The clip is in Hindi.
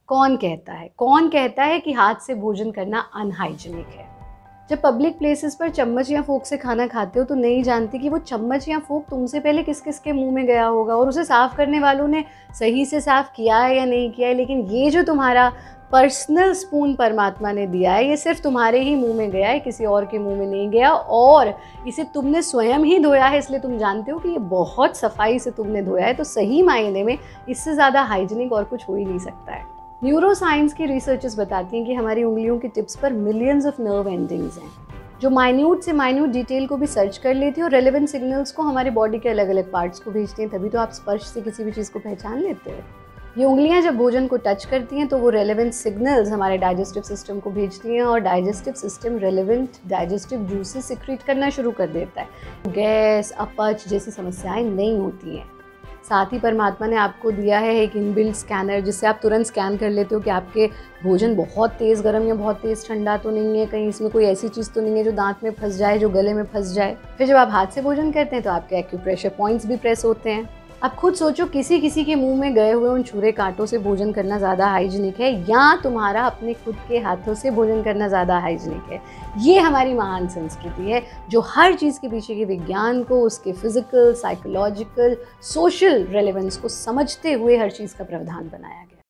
कौन कहता है कि हाथ से भोजन करना अनहाइजीनिक है? जब पब्लिक प्लेसेस पर चम्मच या फोक से खाना खाते हो तो नहीं जानती कि वो चम्मच या फोक तुमसे पहले किस किस के मुंह में गया होगा और उसे साफ़ करने वालों ने सही से साफ़ किया है या नहीं किया है। लेकिन ये जो तुम्हारा पर्सनल स्पून परमात्मा ने दिया है, ये सिर्फ तुम्हारे ही मुंह में गया है, किसी और के मुंह में नहीं गया, और इसे तुमने स्वयं ही धोया है, इसलिए तुम जानते हो कि ये बहुत सफाई से तुमने धोया है। तो सही मायने में इससे ज़्यादा हाइजीनिक और कुछ हो ही नहीं सकता है। न्यूरोसाइंस की रिसर्चेस बताती हैं कि हमारी उंगलियों की टिप्स पर मिलियंस ऑफ नर्व एंडिंग्स हैं, जो माइन्यूट से माइन्यूट डिटेल को भी सर्च कर लेती है और रेलेवेंट सिग्नल्स को हमारे बॉडी के अलग अलग पार्ट्स को भेजती हैं। तभी तो आप स्पर्श से किसी भी चीज़ को पहचान लेते हो। ये उंगलियां जब भोजन को टच करती हैं तो वो रेलेवेंट सिग्नल्स हमारे डाइजेस्टिव सिस्टम को भेजती हैं और digestive system relevant digestive juices secrete करना शुरू कर देता है। गैस, अपच जैसी समस्याएं नहीं होती हैं। साथ ही परमात्मा ने आपको दिया है एक इनबिल्ट स्कैनर, जिससे आप तुरंत स्कैन कर लेते हो कि आपके भोजन बहुत तेज़ गर्म या बहुत तेज़ ठंडा तो नहीं है, कहीं इसमें कोई ऐसी चीज़ तो नहीं है जो दांत में फंस जाए, जो गले में फंस जाए। फिर जब आप हाथ से भोजन करते हैं तो आपके एक्यूप्रेशर पॉइंट्स भी प्रेस होते हैं। अब खुद सोचो, किसी के मुंह में गए हुए उन छुरे कांटों से भोजन करना ज़्यादा हाइजीनिक है या तुम्हारा अपने खुद के हाथों से भोजन करना ज़्यादा हाइजीनिक है? ये हमारी महान संस्कृति है जो हर चीज़ के पीछे के विज्ञान को, उसके फिजिकल, साइकोलॉजिकल, सोशल रेलेवेंस को समझते हुए हर चीज़ का प्रावधान बनाया गया।